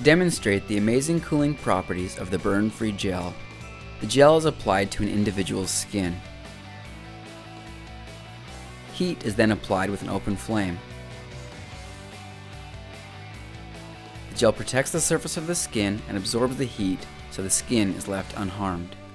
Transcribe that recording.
To demonstrate the amazing cooling properties of the BurnFree gel, the gel is applied to an individual's skin. Heat is then applied with an open flame. The gel protects the surface of the skin and absorbs the heat, so the skin is left unharmed.